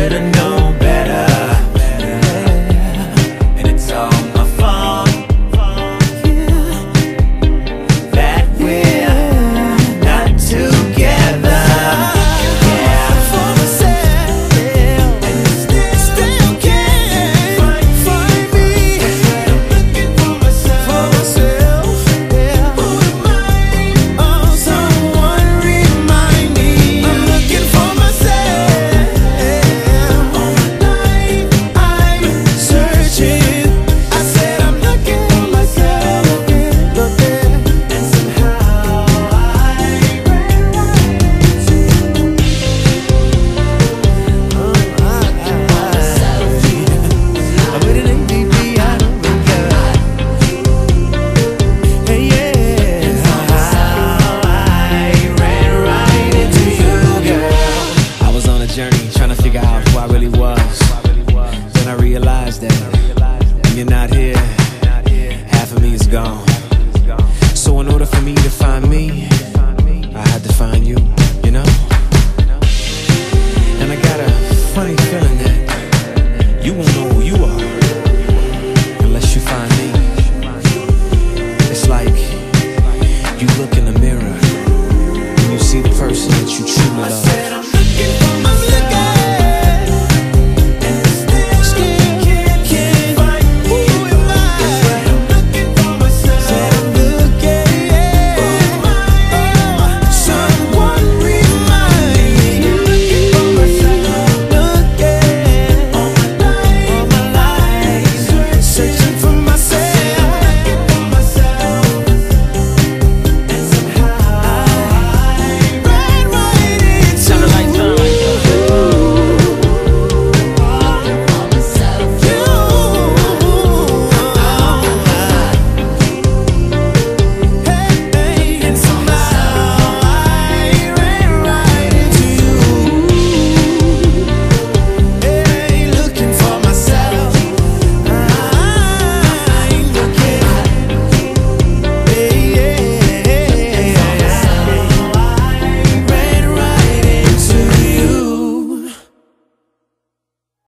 should've known better. And it's all my fault that we're not together. Yeah, for myself, and still can't find me. I'm looking for myself, yeah. Who am I? Oh, someone remind me. I'm looking for myself. All my life I'm searching. I said I'm looking for myself, and somehow I ran right into you. I'm with an MDB, I don't regret. Hey, yeah, somehow I ran right into you, girl. I was on a journey trying to figure out who I really was. Then I realized that when you're not here, half of me is gone. So in order for me to find me, I had to find you, you know? And I got a funny feeling that you won't know